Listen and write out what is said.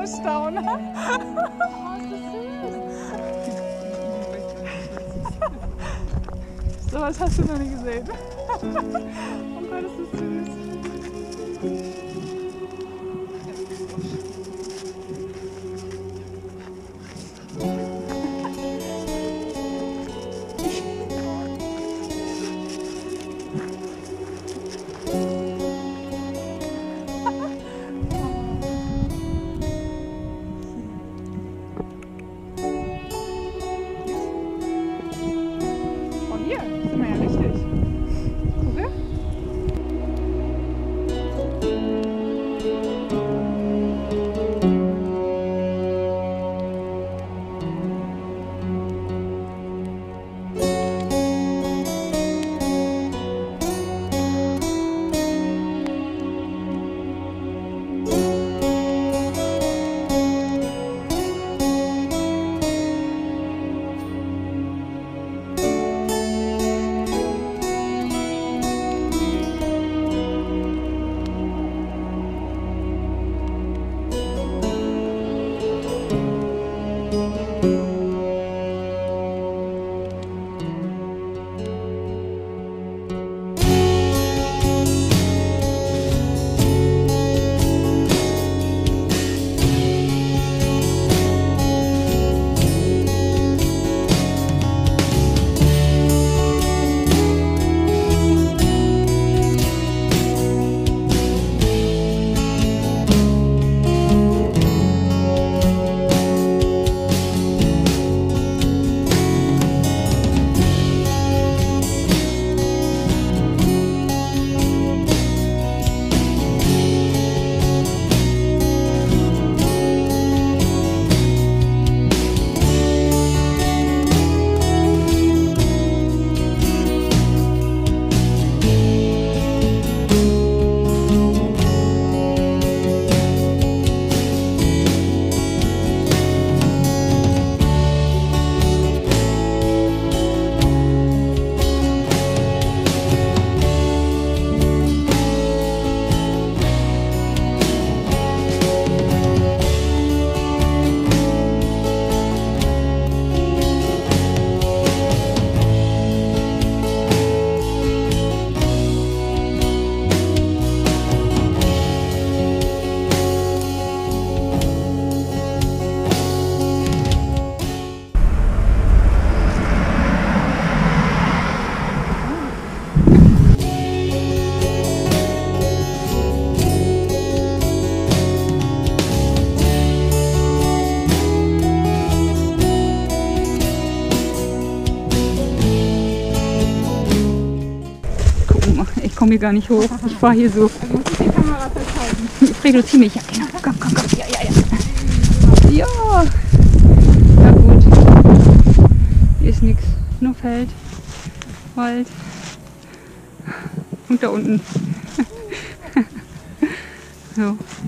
nur staunen. So was hast du noch nie gesehen. Oh Gott, ist das süß. Hier sind wir ja richtig. Guck her. Ich komme hier gar nicht hoch. Ich fahre hier so. Also muss ich die Kamera festhalten. Fredo, zieh mich. Ja, genau. Komm, komm, komm. Ja, ja, ja. Ja. Ja, gut. Hier ist nichts. Nur Feld, Wald. Und da unten. So.